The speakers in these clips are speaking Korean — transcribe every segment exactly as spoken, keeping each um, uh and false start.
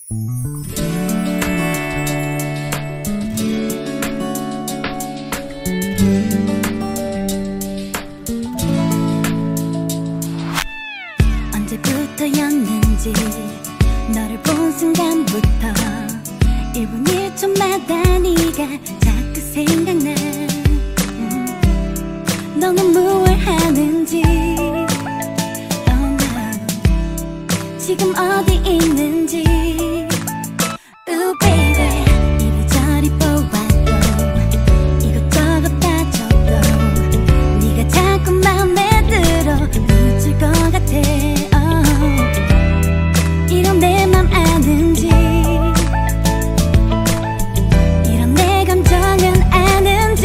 언제부터였는지 너를 본 순간부터 일 분 일 초마다 네가 자꾸 생각나. 음, 너는 뭘 하는지, oh no, 지금 어디 있는지. Ooh baby, 이리저리 보아도 이것저것 따져도 네가 자꾸 맘에 들어 늦을 것 같아. oh. 이런 내 맘 아는지, 이런 내 감정은 아는지.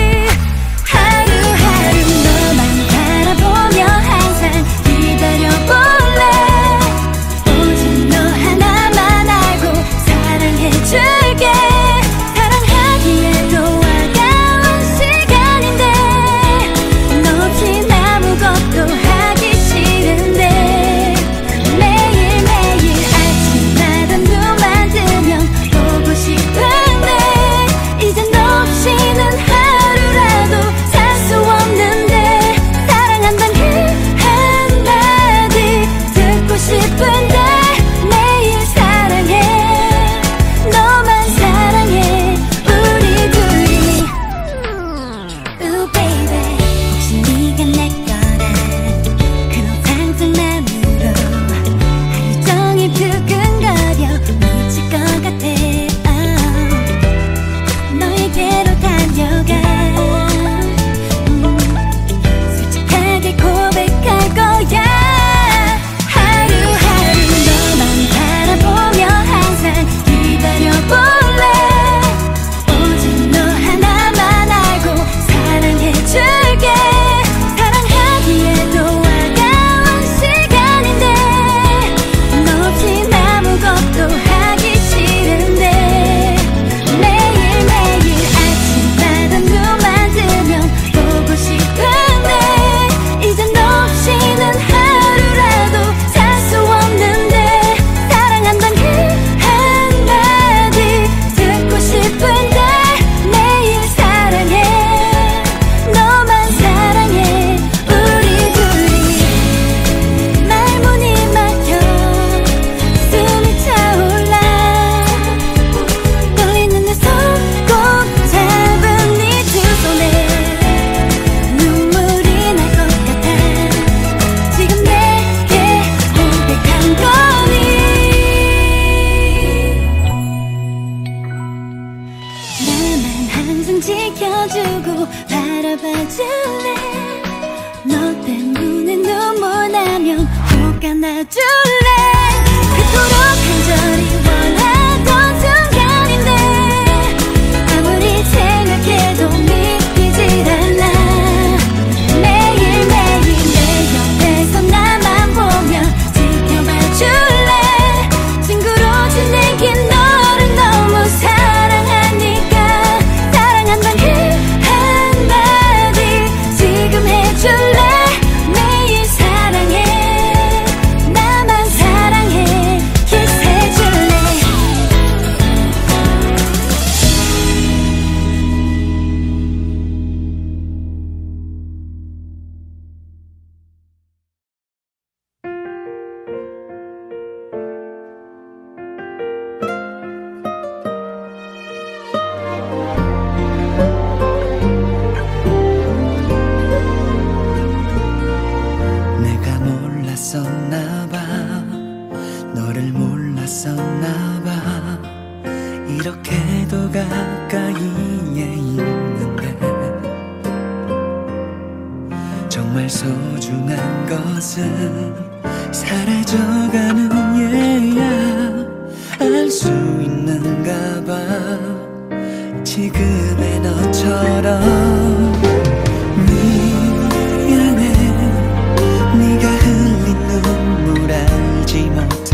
하루하루 너만 바라보며 항상 기다려볼래. 오직 너 하나만 알고 사랑해줄게. 사랑하기에도 아까운 시간인데 너 없인 아무것도 하기 싫은데. 매일매일 아침마다 눈만 뜨면 보고 싶은데 이제 너 없이는 하루라도 살 수 없는데. 사랑한단 그 한마디 듣고 싶은데 매일 사랑해, 너만 사랑해, 우리 둘이. Ooh baby, 혹시 네가 내 거란 그런 상상만으로 하루 종일 두근거려 미칠 것 같아. oh. 너에게로 달려가. 음, 솔직하게 고백할 거야. 하루하루 너만 바라보며 항상 기다려볼래. 오직 너 하나만 알고 사랑해줄게. 사랑하기에도 아까운 시간인데 너 없인 아무것도 하기 싫은데. 매일매일 아침마다 눈만 뜨면 보고 싶은데 이제 너 없이는 하루라도 살 수 없는데. 사랑한단 그 한마디 듣고 싶은데 매일 사랑해, 너만 사랑해, 우리 둘이. 말문이 막혀 숨이 차올라. 떨리는 내 손 꼭 잡은 네 두 손에 눈물이 날 것 같아. 지금 내게 고백한 거니. 나만 항상 지켜주고 바라봐줄래. 너 때문에 눈물 나면 꼭 안아줄래. 그토록 간절히 원하던 순간인데 아무리 생각해도 믿기질 않아. 매일매일 내 옆에서 나만 보며 지켜봐줄래. 친구로 지내긴 너를 너무 사랑하니까. 사랑한단 그 한마디 지금 해줄래. 매일 사랑해, 나만 사랑해, 키스해줄래. 내가 몰랐었나봐, 너를 몰랐었나봐. 이렇게도 가까이에 있는데 정말 소중한 것은 사라져가는 얘야. 알 수 있는가 봐, 지금의 너처럼. 미안해, 네가 흘린 눈물 알지 못해.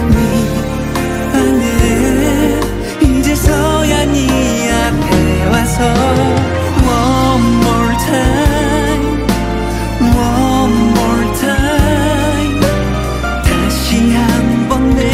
미안해, 이제서야 네 앞에 와서 One more time, one more time. 다시 한번 내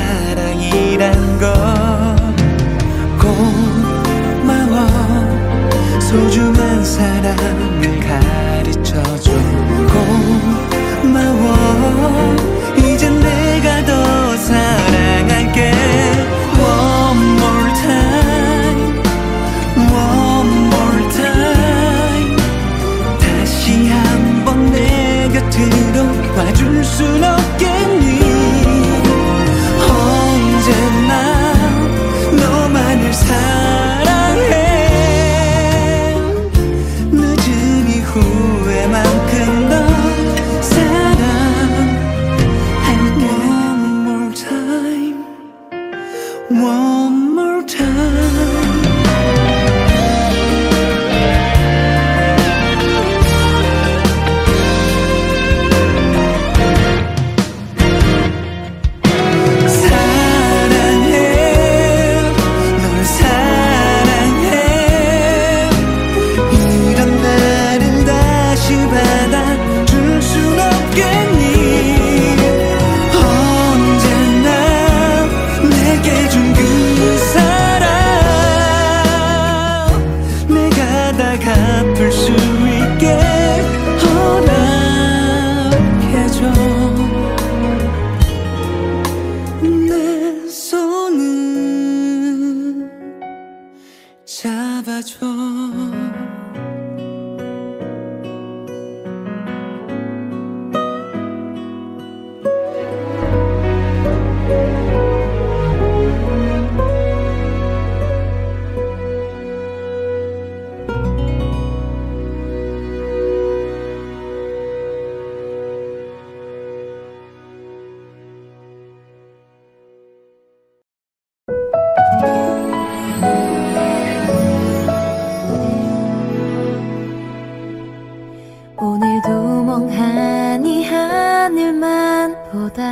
사랑이란 걸 고마워 소중한 사랑을 가르쳐줘 고마워 이젠 내가 더 사랑할게 One more time One more time 다시 한번 내 곁으로 와줄 순 없겠니 언제나 너만을 사랑해 늦은 이후에만큼 더 사랑할게 One more time One more time 갚을 수 있게 허락해줘 내 손을 잡아줘 오늘도 멍하니 하늘만 보다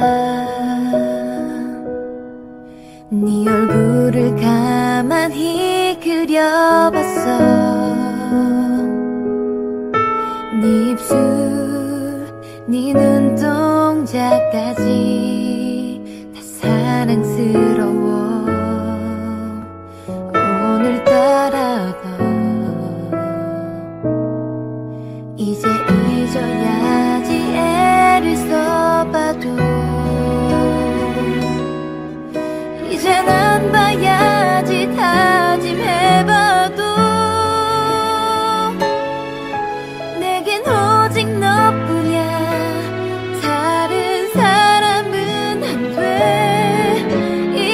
네 얼굴을 가만히 그려봤어 네 입술 네 눈동자까지 다 사랑스러워 오늘따라도 이제 잊어야지 애를 써봐도 이젠 안 봐야지 다짐해봐도 내겐 오직 너뿐이야 다른 사람은 안 돼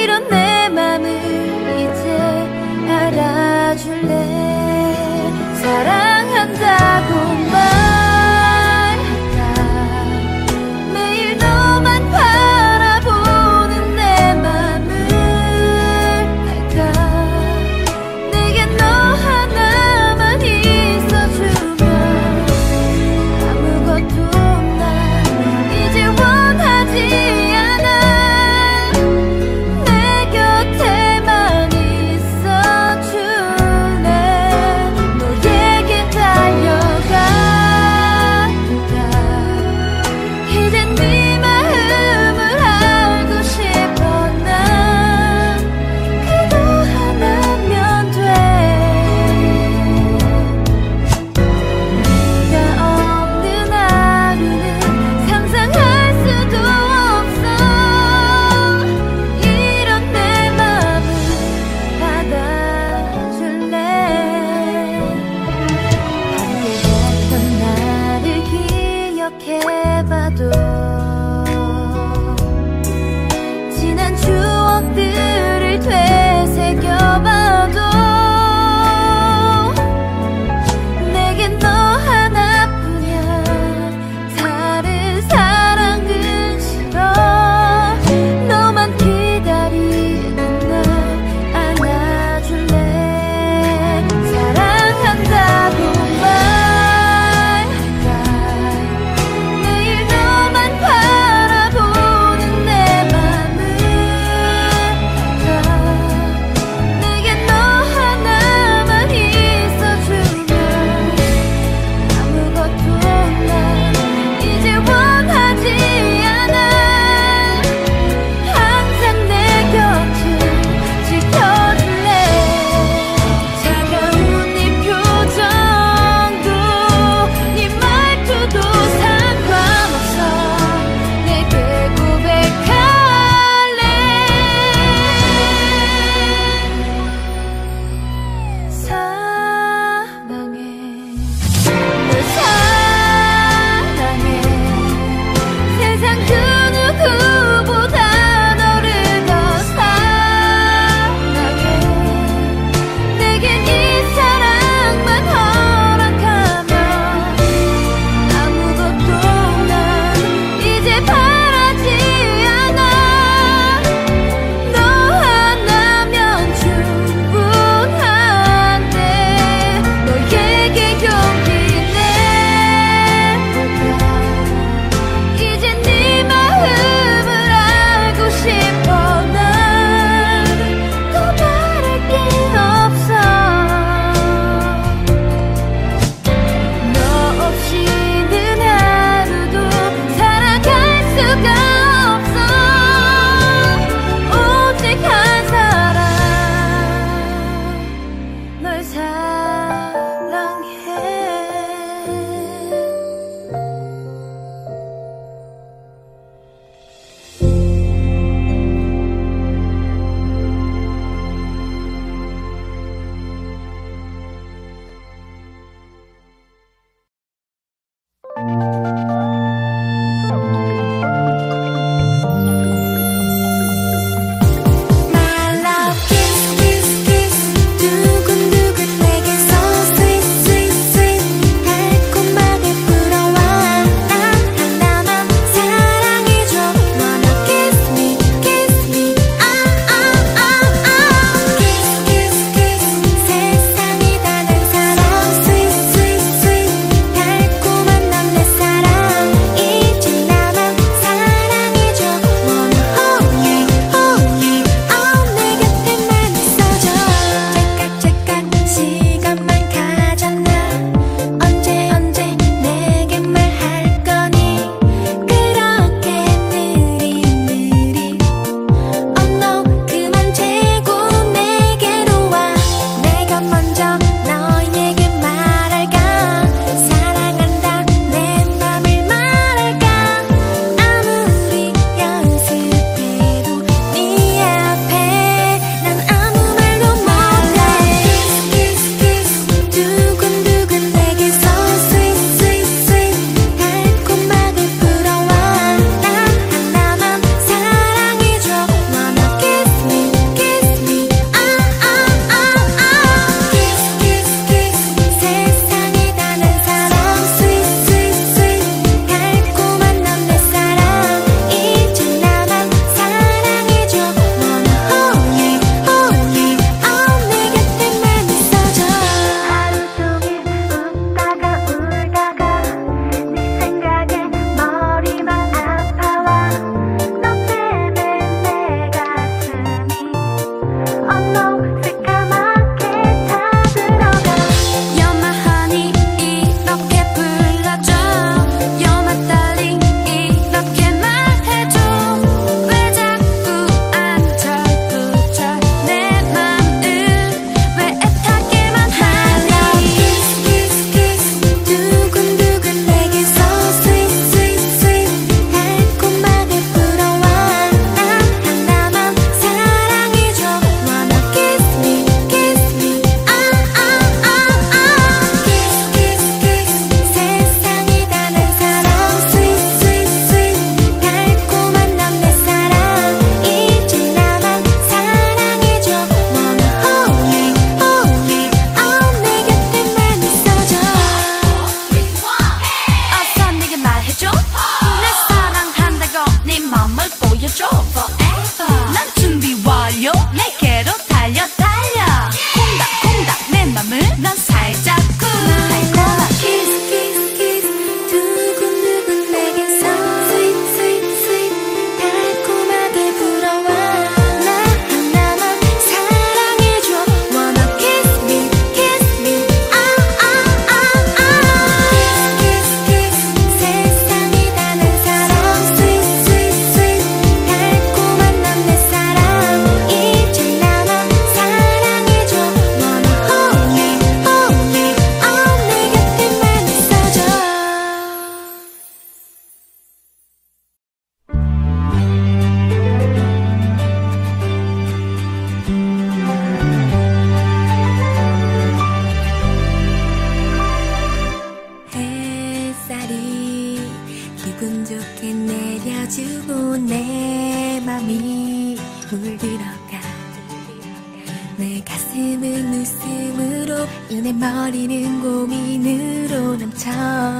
내 머리는 고민으로 넘쳐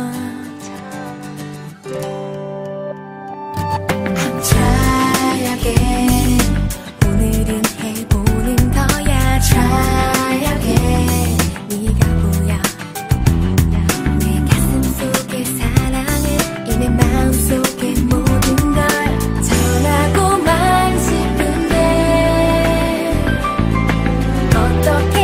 I'm try again 오늘은 해보는 거야 Try again 네가 보여 내 가슴 속에 사랑은 이내 마음 속에 모든 걸 전하고만 싶은데 어떻게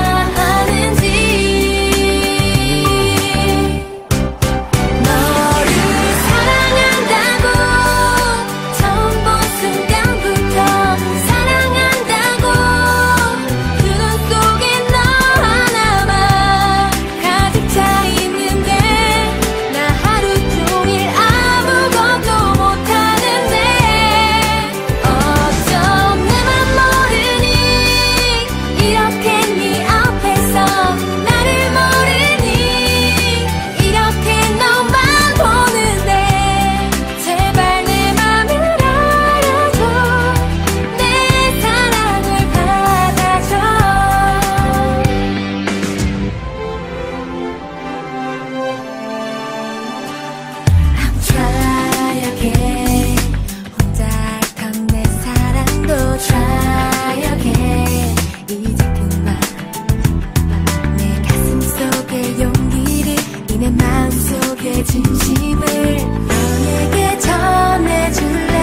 진심을 너에게 전해줄래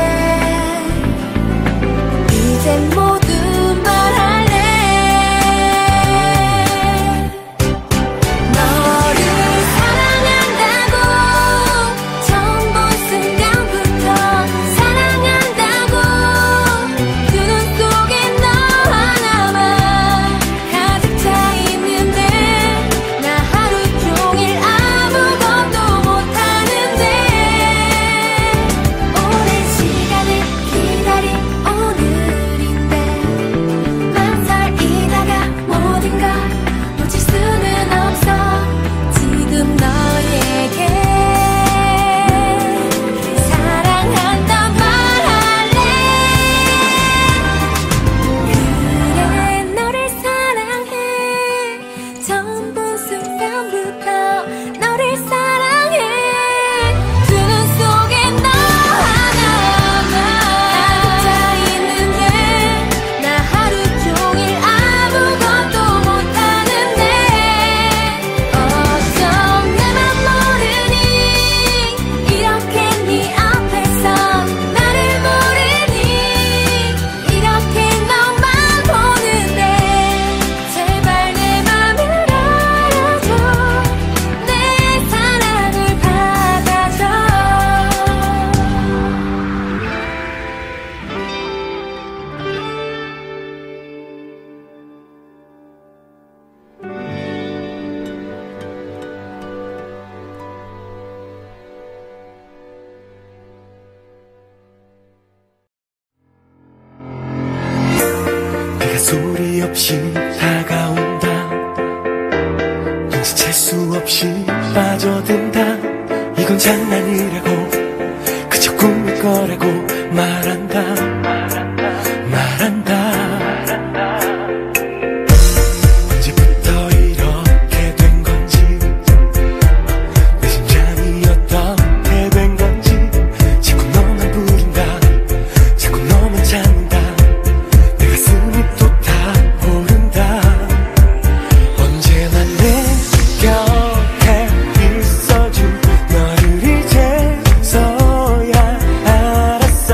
이제 모두 말할래 너를 사랑한다고 처음 본 순간부터 사랑한다고 두 눈 속에 너 하나만 가득 차 있는데 나 하루 종일 소리 없이 다가온다 눈치챌 수 없이 빠져든다 이건 장난이라고 그저 꿈일 거라고 말한다 말한다 언제부터 이렇게 된 건지 내 심장이 어떻게 된 건지 자꾸 너만 부른다 자꾸 너만 찾는다 내 가슴이 또 타오른다 언제나 내 곁에 있어준 너를 이제서야 알았어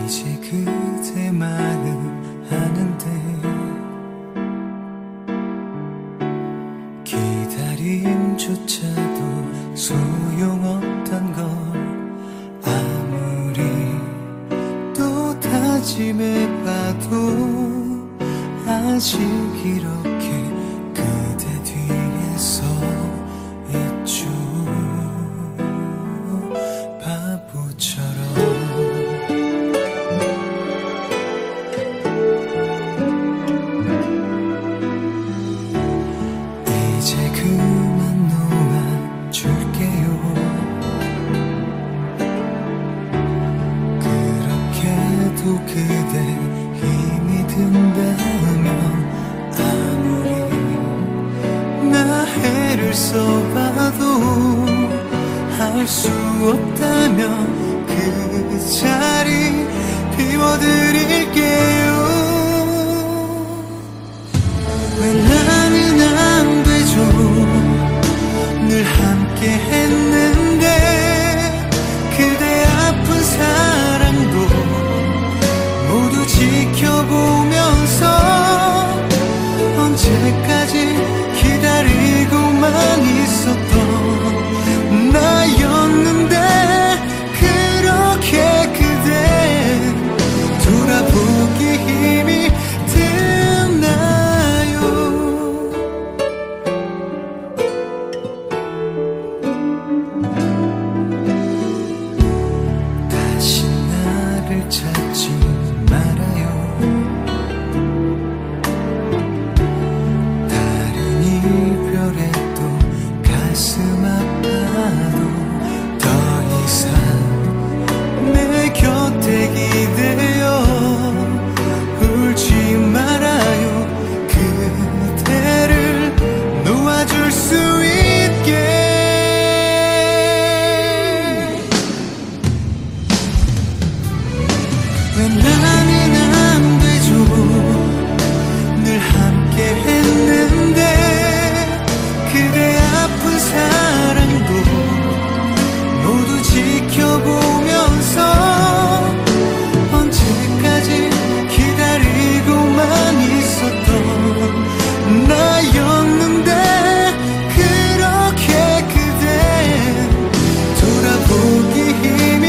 이제 그대 마음 아는데 기다림조차도 소용없던 걸 아무리 또 다짐해봐도 아직 이렇게 그대 뒤에 서 있죠. 바보처럼 이제 그만 놓아줄게요. 그렇게도 그대 힘이 든다면 아무리 나 애를 써봐도 할 수 없다면 그 자리 비워드릴게요. 왜 나는 안 되죠? 늘 함께 했는데 그대 아픈 사랑도 모두 지켜보면서 언제까지 기다리고만 있었던 나였는데 그렇게 그대 돌아보기 힘이 드나요? 다시 나를 찾지 말아요. 다른 이별에 또 가슴 아파도 더 이상 내 곁에 기대어 울지 말아요. 그대를 놓아줄 수 있게. 왜 나는 안 되죠? 늘 함께 했는데 그대 아픈 사랑도 모두 지켜보면서 언제까지 기다리고만 있었던 나였는데 그렇게 그대 돌아보기 힘이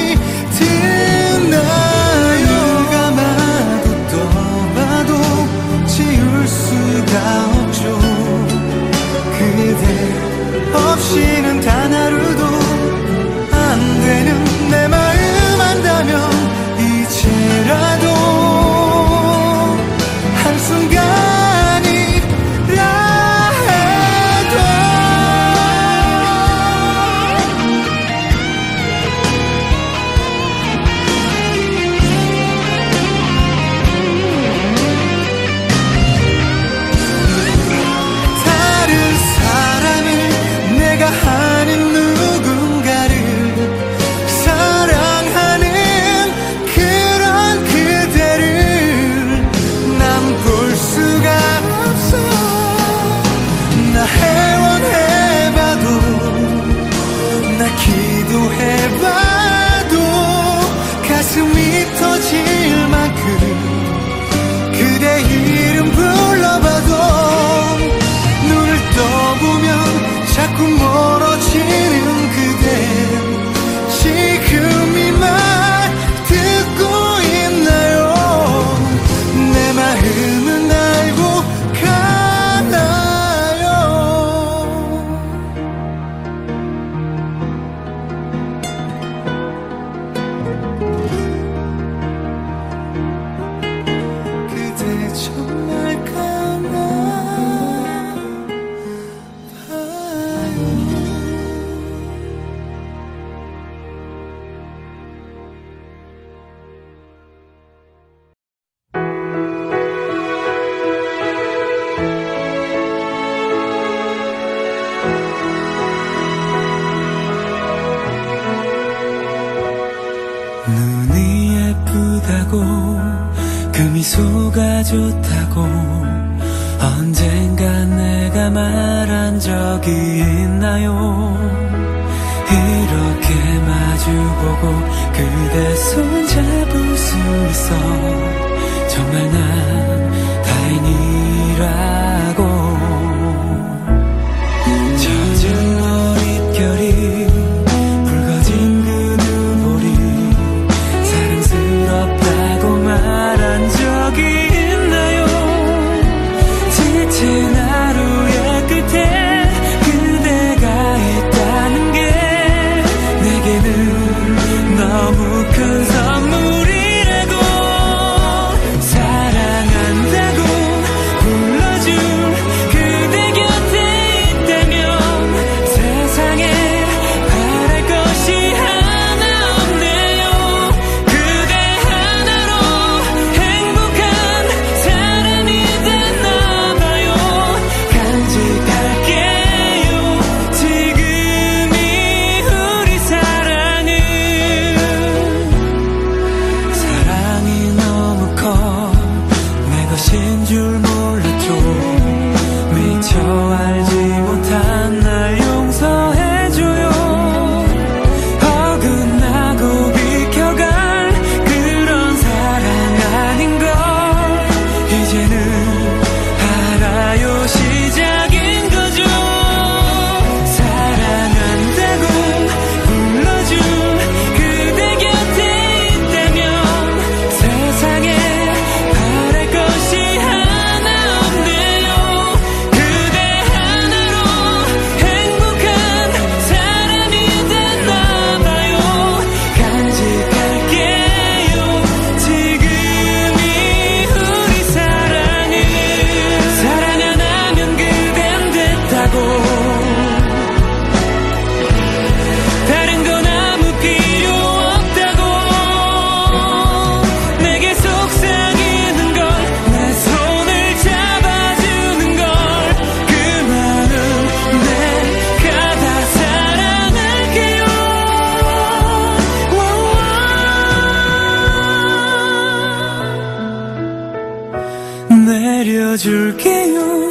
드나요? 감아도 떠봐도 지울 수가 없죠. 그대 없이는 단 하루도 안 되는 내 마음 안다면 이제라도 한순간이라 해도 다른 사람을 내가 아닌 누군가를 사랑하는 그런 그대를 난 볼 수가 없어. 나 애원해봐도 나 기도해봐도 가슴이 터질 만큼 그대 이름 불러봐도 눈을 떠보면 자꾸 멀어지는 그대. 지금 이 말 듣고 있나요? 내 마음은 알고 가나요? 그대 정말 가나 봐요. 눈이 예쁘다고 그 미소가 좋다고 언젠가 내가 말한 적이 있나요? 이렇게 마주보고 그대 손 잡을 수 있어 정말 난 다행이라고. 젖은 머릿결이 붉어진 그 눈볼이 사랑스럽다고 말한 적이 있나요? 지친 하루의 끝에 그대가 있다는 게 내게는 너무 큰 선물이라고. 사랑한다고 불러줄 그대 곁에 있다면 세상에 바랄 것이 하나 없네요. 그대 하나로 행복한 사람이 됐나봐요. 간직할게요 지금이 우리 사랑을. 사랑이 너무 커 내 것인 줄 몰랐죠. 미처 알지 못한 날 용서해줘요. 어긋나고 비켜갈 그런 사랑 아닌걸 이제는 알아요. 시작인 거죠. 사랑한다고 불러줄 그대 곁에 있다면 세상에 바랄 것이 하나 없네요. 그대 하나로 행복한 사람이 됐나봐요. 간직할게요 지금이 우리 사랑을. 사랑 하나면 그댄 됐다고. 다른 건 아무 필요 없다고. 내게 속삭이는 걸 내 손을 잡아주는 걸 그 마음 내가 다 사랑할게요. 내려줄게요.